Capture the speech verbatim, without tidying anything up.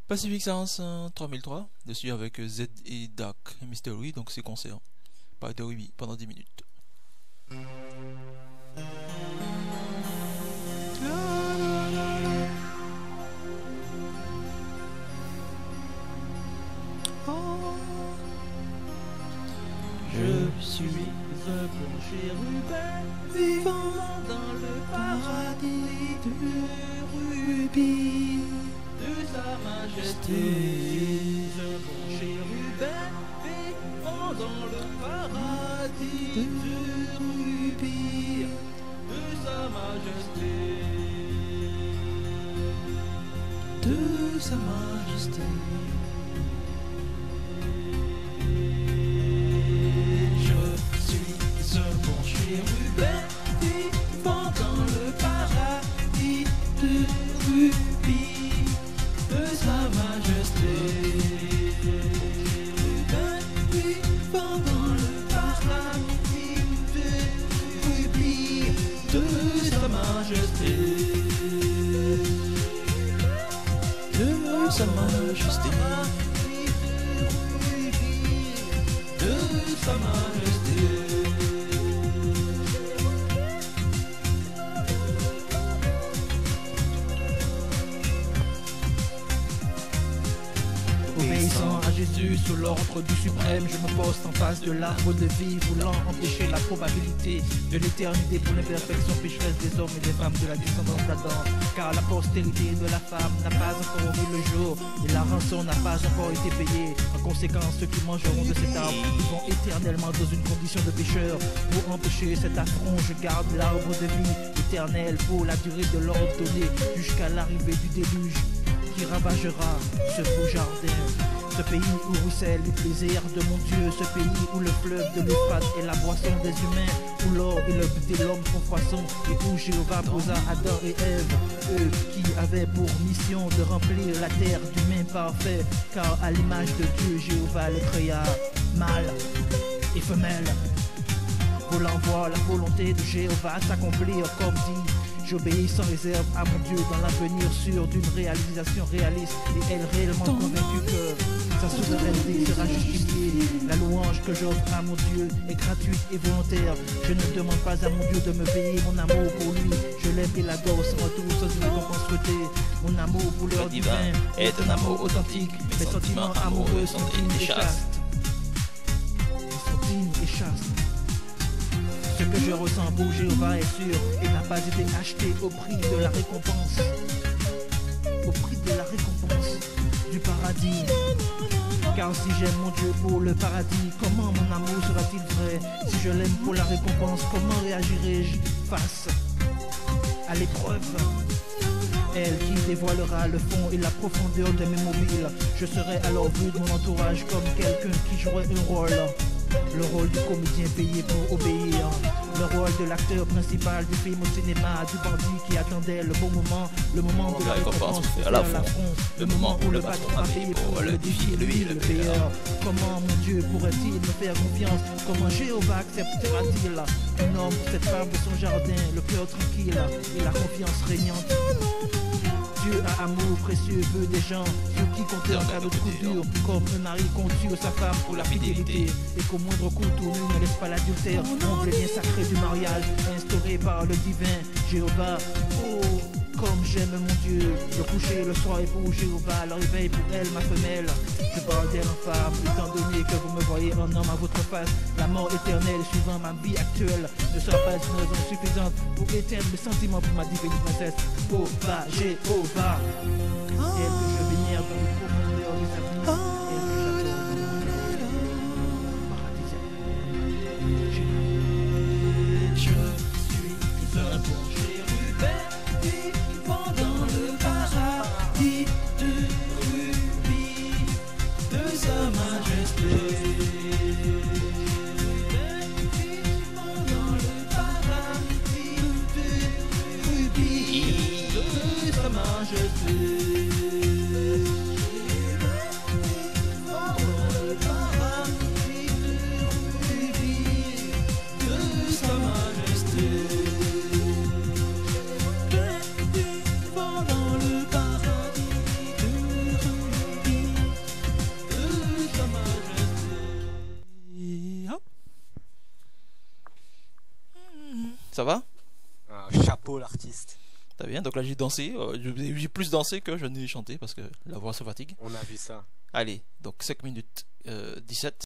Pacific Science trois mille trois, je suis avec Z et Dark Mystery, donc c'est concert. Pas de Ruby pendant dix minutes. Je suis un bon chérubin vivant dans le paradis de Rubis de sa majesté. Un bon chérubin vivant dans le paradis de Rubis de sa majesté. De sa majesté. Un bon chérubin vivant dans le paradis de Rubis de sa majesté. Chérubin vivant dans le paradis de Rubis de sa majesté. De sa majesté. De sa majesté. Obéissant à Jésus sous l'ordre du suprême, je me poste en face de l'arbre de vie, voulant empêcher la probabilité de l'éternité pour l'imperfection pécheresse des hommes et des femmes de la descendance d'Adam. Car la postérité de la femme n'a pas encore vu le jour et la rançon n'a pas encore été payée. En conséquence, ceux qui mangeront de cet arbre vont éternellement dans une condition de pécheur. Pour empêcher cet affront, je garde l'arbre de vie éternel pour la durée de l'ordre donné jusqu'à l'arrivée du déluge qui ravagera ce beau jardin. Ce pays où ruisselle le plaisir de mon Dieu, ce pays où le fleuve de l'Euphrate est la boisson des humains, où l'or et le but de l'homme font poisson, et où Jéhovah posa Adam et Ève, eux qui avaient pour mission de remplir la terre d'humains parfaits, car à l'image de Dieu, Jéhovah les créa, mâle et femelle. Voulant voir la volonté de Jéhovah s'accomplir comme dit. J'obéis sans réserve à mon Dieu dans l'avenir sûr d'une réalisation réaliste et elle réellement convaincue que sa souveraineté sera justifiée. La louange que j'offre à mon Dieu est gratuite et volontaire. Je ne demande pas à mon Dieu de me payer mon amour pour lui. Je l'aime et l'adore sans retour, sans une récompense souhaitée. Mon amour pour l'heure divin est un amour authentique. Mes sentiments amoureux sont dignes et chastes. Ils sont dignes et chastes. Ce que je ressens pour Jéhovah est sûr et n'a pas été acheté au prix de la récompense. Au prix de la récompense du paradis. Car si j'aime mon Dieu pour le paradis, comment mon amour sera-t-il vrai? Si je l'aime pour la récompense, comment réagirai-je face à l'épreuve? Elle qui dévoilera le fond et la profondeur de mes mobiles. Je serai alors vu de mon entourage comme quelqu'un qui jouerait un rôle. Le rôle du comédien payé pour obéir. Le rôle de l'acteur principal du film au cinéma. Du bandit qui attendait le bon moment. Le moment de la récompense pour faire l'affront. Le moment où le patron a payé pour le défi, lui le payeur. Comment mon Dieu pourrait-il me faire confiance? Comment Jéhovah acceptera-t-il un homme, cette femme de son jardin, le cœur tranquille et la confiance régnante? Dieu a amour précieux, veut des gens sur qui compter en cas de coup dur, comme un mari conduit sa femme pour la fidélité, et qu'au moindre coup tourné ne laisse pas l'adultère, on le lien sacré du mariage instauré par le divin Jéhovah. Oh, comme j'aime mon Dieu, le coucher le soir est pour Jéhovah, le réveil pour elle, ma femelle. Je parle d'elle en femme, étant donné que vous me voyez un homme à votre face. La mort éternelle suivant ma vie actuelle ne sera pas une raison suffisante pour éteindre mes sentiments pour ma divine princesse. Oh, va, Jéhovah, elle que je vénère dans le profondeur de sa vie, elle que j'adore dans le paradisiaque. Je suis un bon chérubin vivant dans le paradis de Rubis de sa majesté. Vivant dans le paradis de Rubis de sa majesté. Ça va? Ah, chapeau l'artiste. T'as bien, donc là j'ai dansé, euh, j'ai j'ai plus dansé que je n'ai chanté parce que la voix se fatigue. On a vu ça. Allez, donc cinq minutes euh, dix-sept.